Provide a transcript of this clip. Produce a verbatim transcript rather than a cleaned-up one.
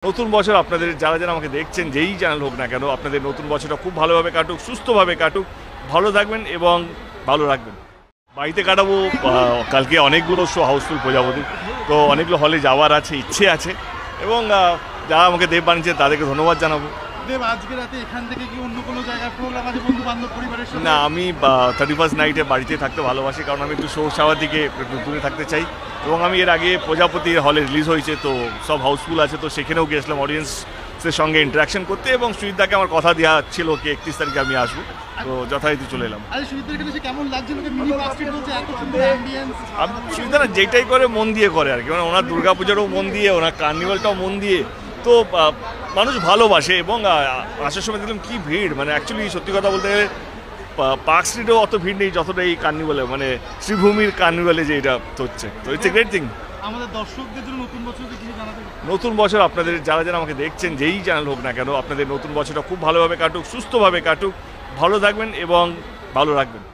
নতুন বছর আপনাদের যারা যারা আমাকে দেখছেন যেই চ্যানেল হোক না কেন আপনাদের নতুন বছরটা খুব ভালোভাবে কাটুক, সুস্থভাবে কাটুক, ভালো থাকবেন এবং ভালো রাখবেন। বাড়িতে কাটাবো, কালকে অনেকগুলো শো হাউসফুল প্রজাপতি, তো অনেকগুলো হলে যাওয়ার আছে, ইচ্ছে আছে, এবং যারা আমাকে দেব বানিয়েছে তাদেরকে ধন্যবাদ জানাবো। দেব, আজকে রাতে এখান থেকে কি অন্য কোনো জায়গায় প্রোগ্রাম আছে বন্ধু বান্ধব পরিবারের সাথে? না, আমি থার্টি ফার্স্ট নাইটে বাড়িতে থাকতে ভালোবাসি, কারণ আমি একটু শো সাওয়ার দিকে একটু দূরে থাকতে চাই। এবং আমি এর আগে প্রজাপতির হলে রিলিজ হয়েছে, তো সব হাউসফুল আছে, তো সেখানেও গিয়েছিলাম অডিয়েন্সের সঙ্গে ইন্টারাকশন করতে, এবং সুজিতদাকে আমার কথা দেওয়া ছিল কি একত্রিশ তারিখে আমি আসবো, তো যথারীতি চলে এলাম। সুজিতদা যেটাই করে মন দিয়ে করে আর কি, মানে ওনার দুর্গাপূজাটাও মন দিয়ে, ওনার কার্নিভালটাও মন দিয়ে, তো মানুষ ভালোবাসে। এবং আসার সময় দেখলাম কি ভিড়, মানে অ্যাকচুয়ালি সত্যি কথা বলতে গেলে পার্ক স্ট্রিটেও অত ভিড় নেই যতটা এই কার্নিভালে, মানে শ্রীভূমির কার্নিভালে যে এটা হচ্ছে, তো ইটস এ গ্রেট থিং। আমাদের দর্শকদের জন্য নতুন বছর কিছু জানাতে নতুন বছর আপনাদের যারা যারা আমাকে দেখছেন যেই চ্যানেল হোক না কেন আপনাদের নতুন বছরটা খুব ভালোভাবে কাটুক, সুস্থভাবে কাটুক, ভালো থাকবেন এবং ভালো রাখবেন।